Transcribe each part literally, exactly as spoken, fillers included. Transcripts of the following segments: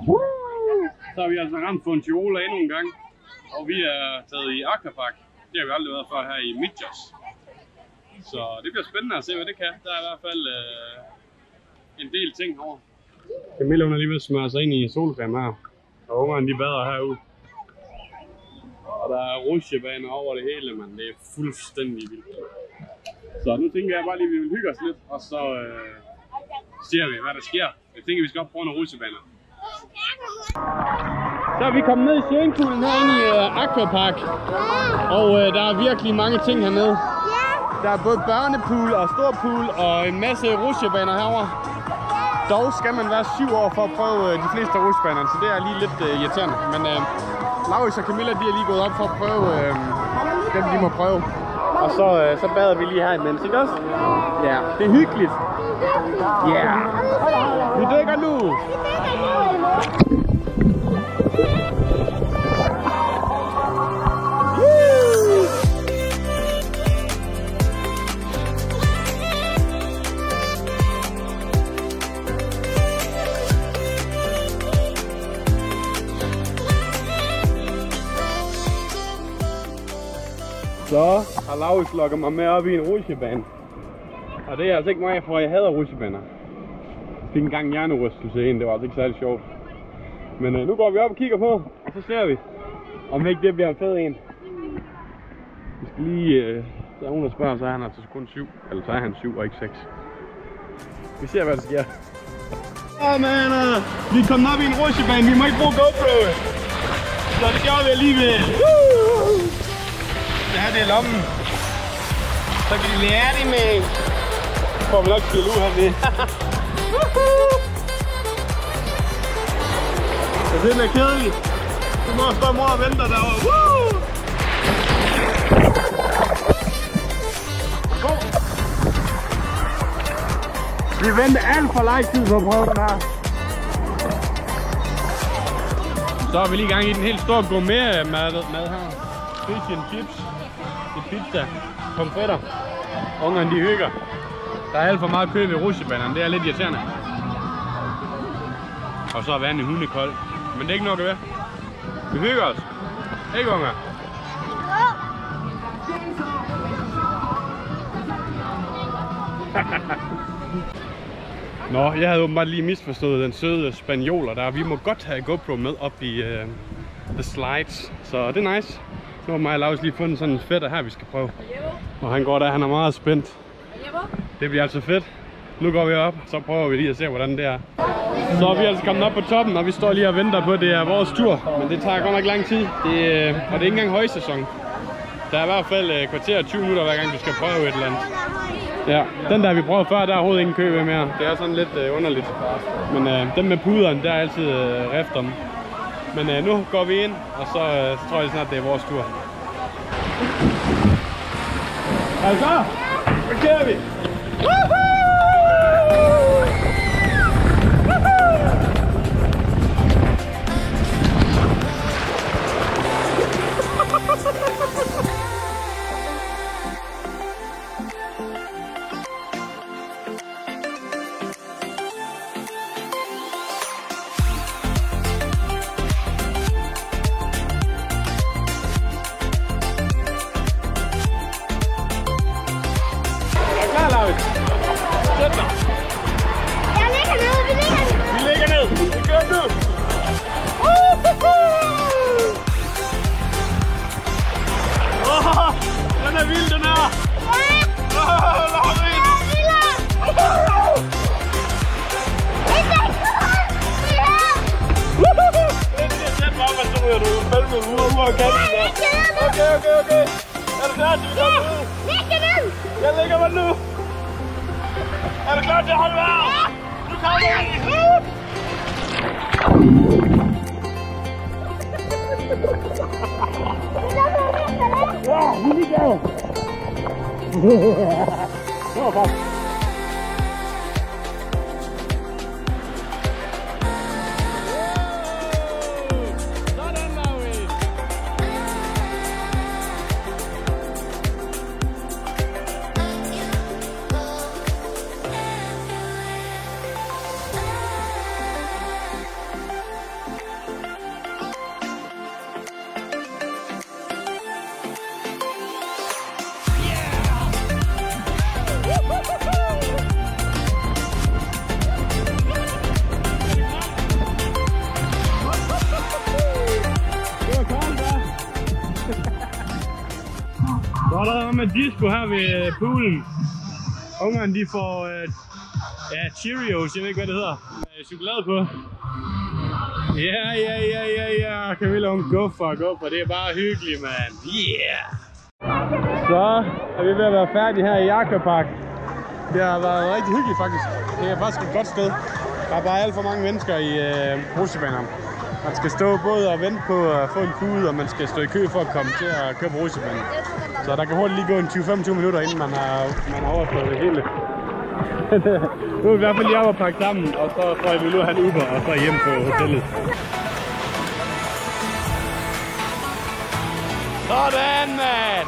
Så har vi altså ramt for en Tiola endnu en gang. Og vi er taget i Aquapark. Det har vi aldrig været før her i Mijas. Så det bliver spændende at se, hvad det kan. Der er i hvert fald øh, en del ting herovre. Camilla hun er lige ved at smøre sig ind i solcreme her. Og ungerne de bader herude. Og der er rutsjebaner over det hele, men det er fuldstændig vildt. Så nu tænker jeg bare lige, at vi vil hygge os lidt, og så øh, ser vi, hvad der sker. Jeg tænker, at vi skal op på nogle rutsjebaner. Så er vi kommet ned i swimmingpoolen herinde i uh, Aquapark. Og uh, der er virkelig mange ting hernede. Der er både børnepool og stor pool og en masse rutsjebaner herovre. Dog skal man være syv år for at prøve uh, de fleste af rutsjebanerne, så det er lige lidt uh, irriterende. Men uh, Laurits og Camilla de er lige gået op for at prøve uh, dem, de må prøve. Og så, uh, så bader vi lige her imens, ikke også? Ja, det er hyggeligt. Ja, yeah. Vi dykker nu. Så har Laurits lukket mig med op i en rutsjebane. Og det er altså ikke mig, for jeg hader rutsjebaner. Jeg fik engang en hjernerystelse ind, det var altså ikke særlig sjovt. Men øh, nu går vi op og kigger på, og så ser vi, om ikke det bliver en fed en. Vi skal lige, øh, der er nogen der spørger, så er han altså kun syv, eller så er han syv og ikke seks. Vi ser hvad der sker. Åh oh, man, vi er kommet op i en rutsjebane, vi må ikke bruge GoPro. Så det gør vi alligevel. Det her det er lommen. Så kan de lære det med. Så får vi nok skille ud hernede. Så det er kedeligt. Du må stå mor og vente derovre. Woo! Go! Vi venter alt for lang tid på at prøve den her. Så er vi lige i gang i den helt store gourmet mad, mad her. Fish and chips. Det er pizza. Pomfritter. Ungerne de hygger. Der er alt for meget kø ved rutsjebanerne. Det er lidt irriterende. Og så er vandet hundekold. Men det er ikke nok at være. Vi hygger os. Ikke unger? Nå, jeg havde åbenbart lige misforstået den søde spanioler der. Vi må godt have GoPro med op i uh, the slides. Så det er nice. Nu har mig og Laurits lige fundet sådan en fætter her, vi skal prøve. Og han går der, han er meget spændt. Det bliver altså fedt. Nu går vi op, så prøver vi lige at se, hvordan det er. Så er vi altså kommet op på toppen, og vi står lige og venter på, at det er vores tur. Men det tager godt nok lang tid, det, og det er ikke engang højsæson. Der er i hvert fald kvarter og tyve minutter, hver gang du skal prøve et eller andet. Ja, den der vi prøvede før, der er overhovedet ingen kø ved mere. Det er sådan lidt øh, underligt. Men øh, den med puderen, der er altid øh, rift om. Men øh, nu går vi ind, og så, øh, så tror jeg snart, det er vores tur. Altså, så kører vi! Okay, okay, okay. Er du klar til at komme ud? Læg den ud! Jeg lægger mig nu. Er du klar til at holde vejr? Ja! Nu kommer vi! Ja, vi lige gør. Det var godt. med disco her ved poolen. Ungerne de får uh, ja, Cheerios, jeg ved ikke hvad det hedder, med chokolade på. Ja, ja, ja, ja, ja, Camilla hun guffer, guffer, det er bare hyggeligt, mand. Yeah! Så er vi ved at være færdige her i Aquapark. Det har været rigtig hyggeligt faktisk. Det er faktisk et godt sted. Der er bare alt for mange mennesker i øh, rutsjebanerne. Man skal stå både og vente på at få en pude, og man skal stå i kø for at komme til at køre på rutsjebanen. Så der kan hurtigt lige gå en tyve til femogtyve minutter, inden man har, man har overstået det hele. Nu er vi i hvert fald lige oppe og pakke sammen, og så tror jeg, vi vil have en Uber og så hjem på hotellet. Sådan, mand!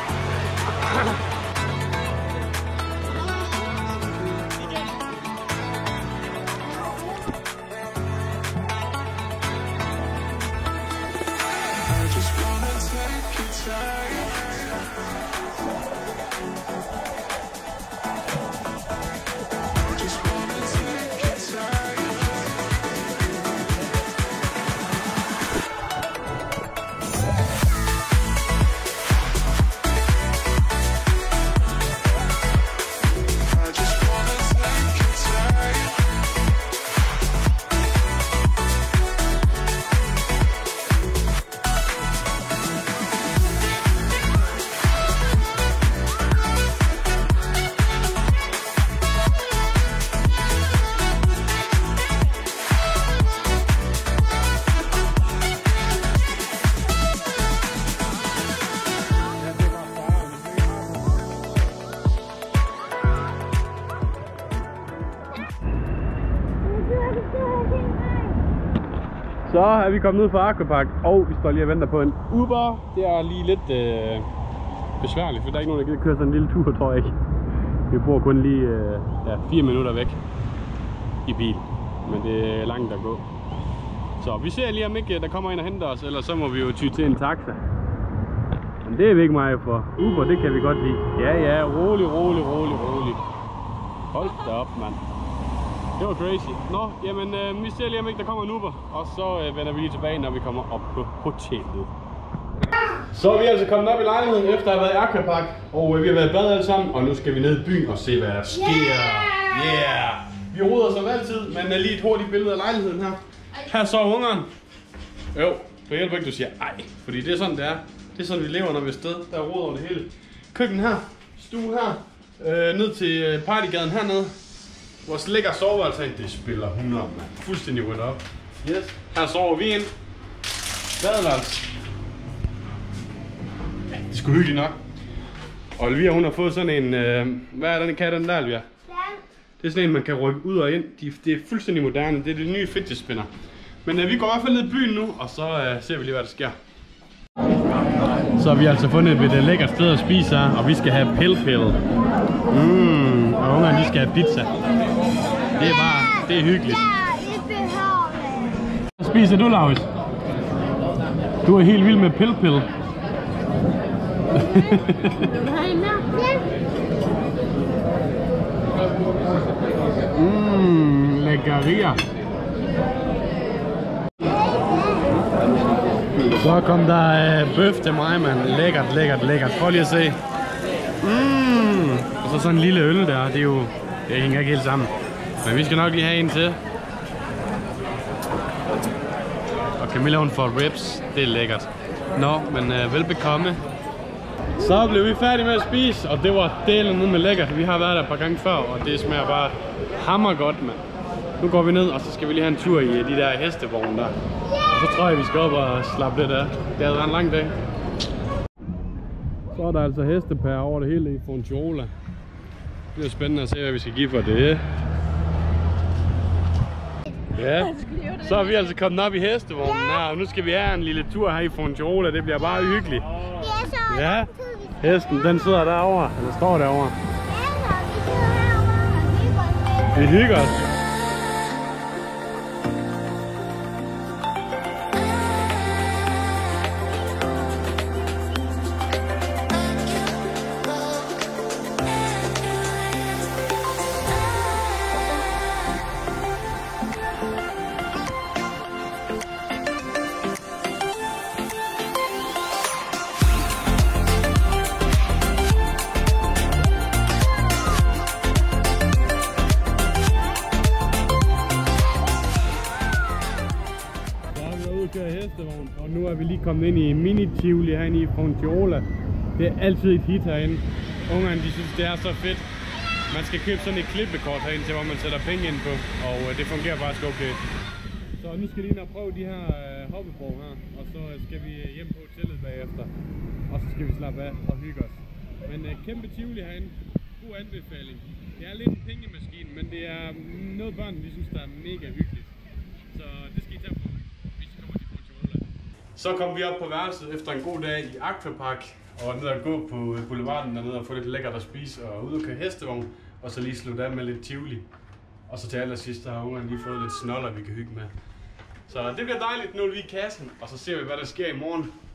Så er vi kommet ud fra Aquapark, og vi står lige og venter på en Uber. Det er lige lidt øh, besværligt, for der er ikke nogen, der gider køre sådan en lille tur, tror jeg ikke. Vi bor kun lige øh, ja, fire minutter væk i bil, men det er langt at gå. Så vi ser lige om ikke der kommer en og henter os, eller så må vi jo ty til en taxa. Men det er vi ikke meget for. Uber, det kan vi godt lide. Ja, ja, rolig, rolig, rolig, rolig. Hold da op, mand. Det var crazy. Nå, jamen øh, vi ser lige om ikke der kommer en Uber, og så øh, vender vi lige tilbage, når vi kommer op på hotellet. Så er vi altså kommet op i lejligheden efter at have været i Aquapark, og øh, vi har været i bad alle sammen, og nu skal vi ned i byen og se hvad der sker. Yeah! Yeah. Vi roder som altid, men uh, lige et hurtigt billede af lejligheden her. Her så ungeren. Jo, det hjælper ikke du siger ej, fordi det er sådan det er. Det er sådan vi lever når vi er sted. Der er roder over det hele. Køkken her, stue her, øh, ned til partygaden hernede. Vores lækker soveværelse, det spiller hundrede, man. Fuldstændig ryddet op. Yes. Her sover vi ind. Badeværelse. Ja, det er sgu hyggeligt nok. Og Olivia, hun har fået sådan en, øh, hvad er den katte den der, Olivia? Det er sådan en, man kan rykke ud og ind. De, det er fuldstændig moderne. Det er det nye fidget spinner. Men øh, vi går i hvert fald ned i byen nu, og så øh, ser vi lige, hvad der sker. Så har vi altså fundet et, et lækkert sted at spise her, og vi skal have pil-pil. Mm, og ungerne de skal have pizza. Det er bare, det er hyggeligt. Hvad spiser du, Laurits? Du er helt vild med pil-pil. Mmm, lækkerier. Så kom der øh, bøf til mig, mand. Lækkert, lækkert, lækkert. Prøv lige at se. Mm. Og så sådan en lille øl der. Det er jo, det hænger ikke helt sammen. Men vi skal nok lige have en til. Og Camilla hun får ribs. Det er lækkert. Nå, men øh, velbekomme. Så blev vi færdige med at spise, og det var delen ned med lækkert. Vi har været der et par gange før, og det smager bare hammer godt, mand. Nu går vi ned, og så skal vi lige have en tur i de der hestevogne der. Og så tror jeg, vi skal op og slappe lidt af. Det har været en lang dag. Så er der altså hestepær over det hele i Fontiola. Det bliver spændende at se, hvad vi skal give for det. Ja, så er vi altså kommet op i hestevognen her, og nu skal vi have en lille tur her i Fontiola. Det bliver bare hyggeligt. Ja, hesten den sidder derovre, eller står derovre. Vi hygger os. hestevogn, og nu er vi lige kommet ind i mini-tivoli herinde i Fontiola. Det er altid et hit herinde. Ungerne de synes det er så fedt. Man skal købe sådan et klippekort herinde til, hvor man sætter penge ind på, og det fungerer faktisk okay. Så nu skal vi lige ind og prøve de her øh, hoppebro her, og så skal vi hjem på hotellet bagefter. Og så skal vi slappe af og hygge os. Men øh, kæmpe tivoli herinde. God anbefaling. Det er lidt en pengemaskine, men det er noget børn, vi synes, der er mega hyggeligt. Så det skal I tage på, hvis I kommer til Fontiola. Så kom vi op på værelset efter en god dag i Aquapark. Og ned og gå på boulevarden dernede og få lidt lækkert at spise og ud og køre hestevogn. Og så lige slutte af med lidt tivoli. Og så til allersidst, der har ungerne lige fået lidt snoller, vi kan hygge med. Så det bliver dejligt, nu er vi i kassen, og så ser vi, hvad der sker i morgen.